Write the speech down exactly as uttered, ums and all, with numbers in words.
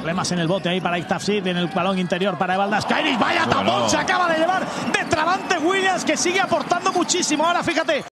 Problemas en el bote ahí para Iktafsir, en el balón interior para Evaldas Kairis. Vaya tapón, Bueno. se acaba de llevar de Travante Williams, que sigue aportando muchísimo. Ahora fíjate.